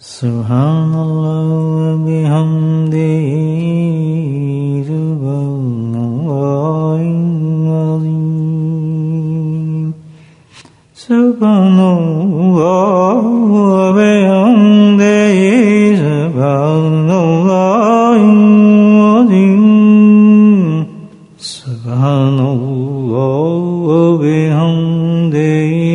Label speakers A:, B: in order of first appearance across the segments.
A: سبحان اللہ وبحمدہ سبحان اللہ العظیم سبحان اللہ وبحمدہ سبحان اللہ العظیم سبحان اللہ وبحمدہ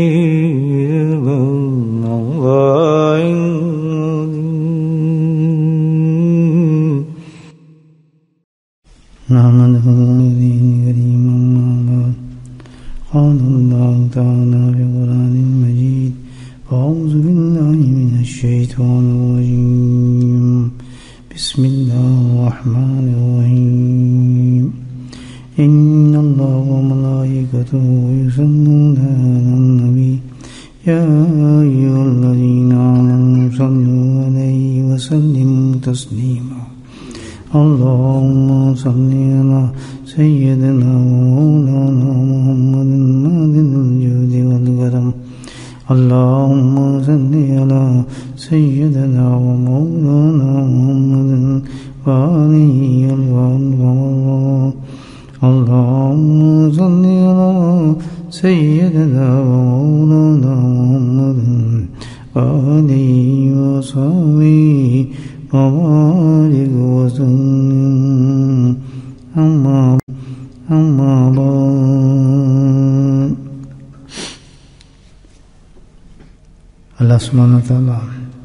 A: قال الله تعالى في القرآن المجيد أعوذ بالله من الشيطان الرجيم بسم الله الرحمن الرحيم إن الله وملائكته يصلون على النبي يا أيها الذين آمنوا صلوا عليه وسلموا تسليما اللهم صل على سيدنا ومولانا محمد معدن الجود والكرم اللهم صل على سيدنا ومولانا محمد وآله وصحبه اللهم صل على سيدنا ومولانا محمد وآله وصحبه وبارك وسلم أما بعد اللہ سبحانہ وتعالی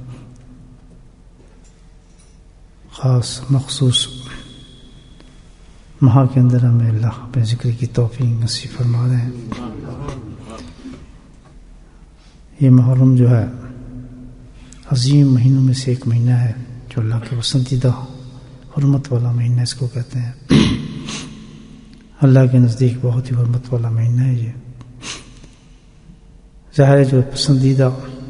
A: خاص مخصوص ماہ کے اندر ہمیں اللہ اپنے ذکر کی توفیق نصیب فرما رہے ہیں. یہ محرم جو ہے عظیم مہینوں میں سے ایک مہینہ ہے جو اللہ کے پسندیدہ حرمت والا مہینہ اس کو کہتے ہیں. اللہ کے نزدیک بہت ہی حرمت والا مہینہ ہے. یہ ظاہر ہے جو پسندیدہ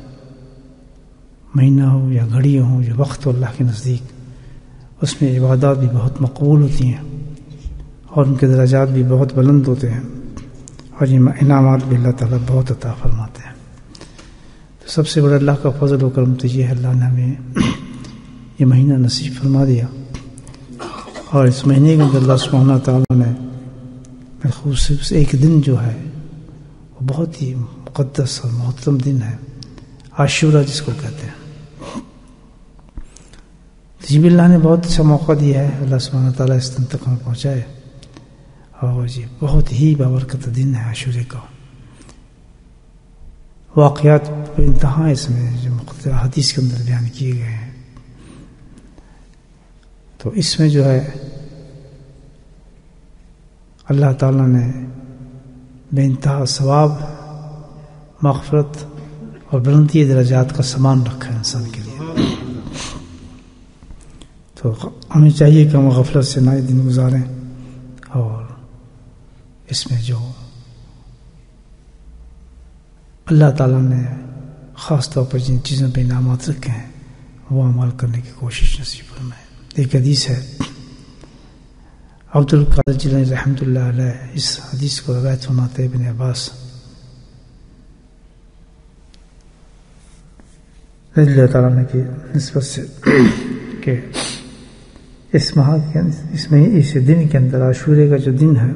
A: مہینہ ہو یا گھڑی ہو یا وقت ہو اللہ کے نزدیک اس میں عبادات بھی بہت مقبول ہوتی ہیں اور ان کے درجات بھی بہت بلند ہوتے ہیں اور یہ انعامات بھی اللہ تعالیٰ بہت عطا فرماتے ہیں. تو سب سے بڑا اللہ کا فضل و کرم تو یہ ہے اللہ نے ہمیں یہ مہینہ نصیب فرما دیا اور اس مہینے کے اندر اللہ سبحانہ تعالیٰ نے خصوص ایک دن جو ہے وہ بہت ہی مقدس اور محترم دن ہے عاشورہ جس کو کہتے ہیں. جی بھی اللہ نے بہت اچھا موقع دیا ہے اللہ سبحانہ تعالیٰ اس دن تک ہمیں پہنچائے اور یہ بہت ہی بابرکت دن ہے عاشورے کا. واقعات بے انتہا اس میں جو مختلف حدیث کے اندر بیان کیے گئے ہیں. تو اس میں جو ہے اللہ تعالیٰ نے بے انتہا ثواب مغفرت اور بلندی درجات کا سامان رکھا ہے انسان کے لیے. تو ہمیں چاہیے کہ ہم غفلت سے نہ دن گزاریں اور اس میں جو اللہ تعالیٰ نے خاص طور پر جن چیزوں پہ انعامات رکھے ہیں وہ عمل کرنے کی کوشش نصیب فرمائے. ایک حدیث ہے عبد القادر جیلانی رحمۃ اللہ علیہ اس حدیث کو روایت فرماتے ہیں ابن عباس رضی اللہ تعالیٰ عنہ کی نسبت سے کہ اس ماہ کے اس دن کے اندر عاشورے کا جو دن ہے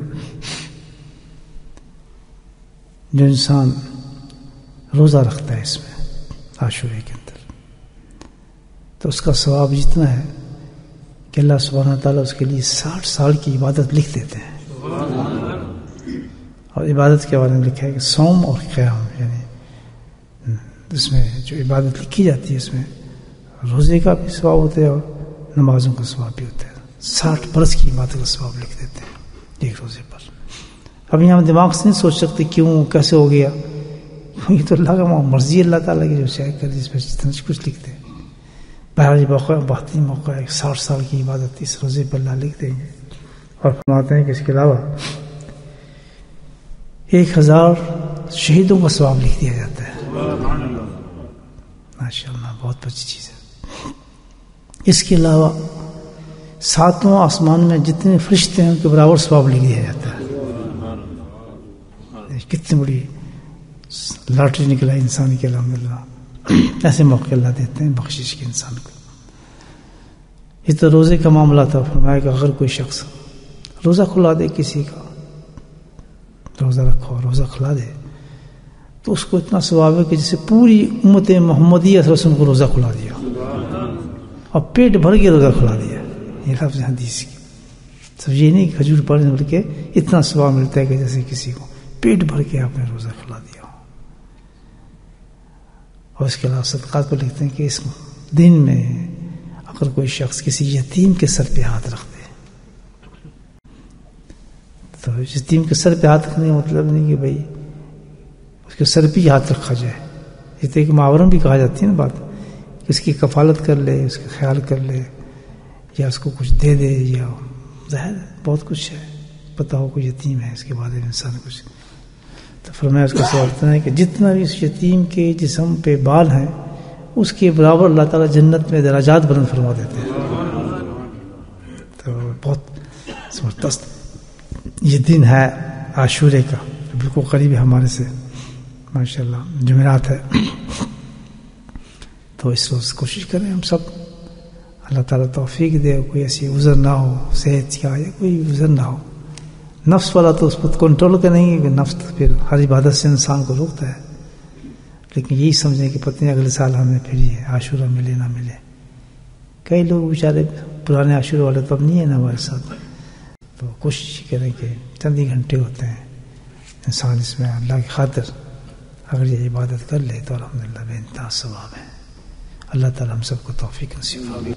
A: جو انسان روزہ رکھتا ہے اس میں عاشورے کے اندر تو اس کا ثواب جتنا ہے کہ اللہ سبحانہ تعالیٰ اس کے لیے 60 سال کی عبادت لکھ دیتے ہیں. اور عبادت کے بارے میں لکھا ہے کہ صوم اور قیام یعنی اس میں جو عبادت لکھی جاتی ہے اس میں روزے کا بھی ثواب ہوتا ہے اور نمازوں کا ثواب بھی ہوتا ہے. 60 برس کی عبادت کا ثواب لکھ دیتے ہیں ایک روزے پر. ابھی ہم دماغ سے نہیں سوچ سکتے کیوں کیسے ہو گیا. یہ تو اللہ کا مرضی اللہ تعالیٰ کی جو چاہے کر اس پہ جتنا کچھ لکھتے ہیں. بہرحال موقع بہترین موقع ہے 60 سال کی عبادت اس روزے پر اللہ لکھ دیں گے. اور فرماتے ہیں کہ اس کے علاوہ 1000 شہیدوں کا ثواب لکھ دیا جاتا ہے. ماشاء اللہ بہت اچھی چیز ہے. اس کے علاوہ 7واں آسمان میں جتنے فرشتے ہیں ان کے برابر ثواب لکھ دیا جاتا ہے. کتنی بڑی لاٹری نکلا انسان کی الحمدللہ. ایسے موقع اللہ دیتے ہیں بخشش کے انسان کو. یہ تو روزے کا معاملہ تھا. فرمایا کہ اگر کوئی شخص روزہ کھلا دے، کسی کا روزہ رکھو روزہ کھلا دے، تو اس کو اتنا ثواب ہے کہ جسے پوری امت محمدیہ صلی اللہ علیہ وسلم کو روزہ کھلا دیا اور پیٹ بھر کے روزہ کھلا دیا. یہ لفظ حدیث کی. تو یہ نہیں کھجور پڑھنے بلکہ اتنا ثواب ملتا ہے کہ جیسے کسی کو پیٹ بھر کے آپ نے روزہ کھلا دیا. اور اس کے علاوہ صدقات پر لکھتے ہیں کہ اس دن میں اگر کوئی شخص کسی یتیم کے سر پہ ہاتھ رکھ دے، تو یتیم کے سر پہ ہاتھ رکھنے کا مطلب نہیں کہ بھائی اس کے سر پہ ہی ہاتھ رکھا جائے. اس طرح کہ معاورم بھی کہا جاتی ہے نا بات، کہ اس کی کفالت کر لے، اس کا خیال کر لے، یا اس کو کچھ دے دے، یا ظاہر بہت کچھ ہے. پتہ ہو کوئی یتیم ہے، اس کے بعد انسان کچھ. تو فرمایا اس کا سوال ہے کہ جتنا بھی اس یتیم کے جسم پہ بال ہیں اس کے برابر اللہ تعالیٰ جنت میں درجات بلند فرما دیتے ہیں. تو بہت زبردست یہ دن ہے عاشورے کا، بالکل قریب ہے ہمارے سے ماشاءاللہ. جمعرات ہے، تو اس روز کوشش کریں ہم سب، اللہ تعالیٰ توفیق دے، کوئی ایسی عذر نہ ہو، صحت کا یا کوئی عذر نہ ہو. نفس والا تو اس پر کنٹرول کا نہیں ہے کہ نفس پھر ہر عبادت سے انسان کو روکتا ہے، لیکن یہی سمجھیں کہ پتہ نہیں اگلے سال ہمیں پھر یہ عاشورہ ملے نہ ملے. کئی لوگ بیچارے پرانے عاشورہ والے تو اب نہیں ہیں نا ہمارے ساتھ. تو کوشش کریں کہ چند ہی گھنٹے ہوتے ہیں، انسان اس میں اللہ کی خاطر اگر یہ عبادت کر لے تو الحمدللہ بے انتہا ثواب ہے. اللہ تعالیٰ ہم سب کو توفیق نصیب فرمائے.